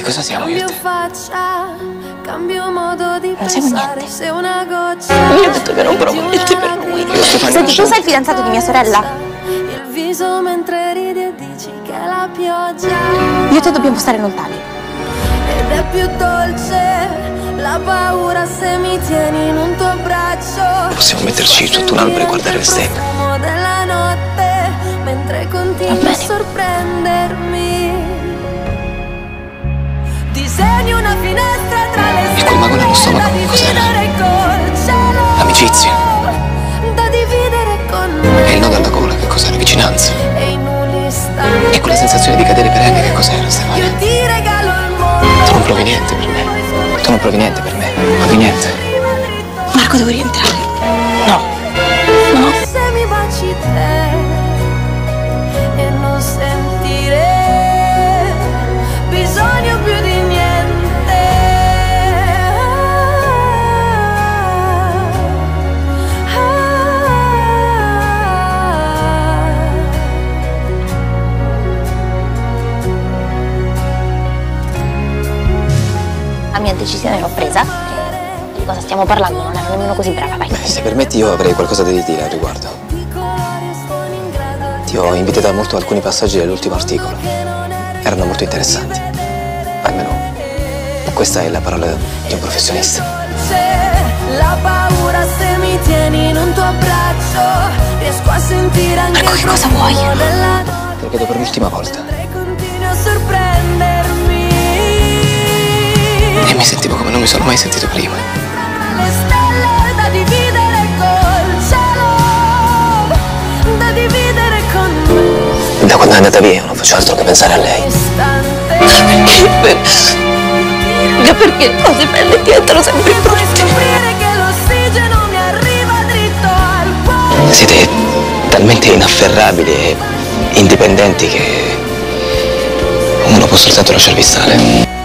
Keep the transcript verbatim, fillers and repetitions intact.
cosa siamo io e te? Non siamo niente. Io ho detto che non provo niente per lui. Senti, tu sei il fidanzato di mia sorella? Io e te dobbiamo stare lontani. Ed è più dolce la paura se mi tieni in un tuo braccio. Possiamo metterci sotto un albero e guardare le stelle. Della notte, mentre continui a sorprendermi. Disegni una finestra tra le stelle. E quel mago nello stomaco, cos'era? Amicizia. Da dividere con me. E il nodo alla gola, che cos'era? Vicinanza. E in un istante. E quella sensazione di cadere perenne, che cos'era, Stefania? Io ti regalo il mondo. Tu non provi niente per me. Tu non provi niente per me. Non provi niente. Marco, devo rientrare. No. No. Se mi baci te e non sentire bisogno più di niente. La mia decisione l'ho presa. Di cosa stiamo parlando? Non ero nemmeno così brava, vai. Beh, se permetti io avrei qualcosa da dire al riguardo. Ti ho invitato molto alcuni passaggi dell'ultimo articolo. Erano molto interessanti. Almeno questa è la parola di un professionista. La paura se mi tieni in un tuo braccio. Riesco a sentire anche Marco, che cosa vuoi? Te lo chiedo per l'ultima volta. Continui a sorprendermi. E mi sentivo come non mi sono mai sentito prima. Le stelle da dividere col cielo, da dividere con me. Da quando è andata via non faccio altro che pensare a lei. Perché? Ma perché cose belle diventano sempre brutte? Che l'ossigeno mi arriva dritto al cuore. Siete talmente inafferrabili e indipendenti che uno può soltanto lasciarvi stare.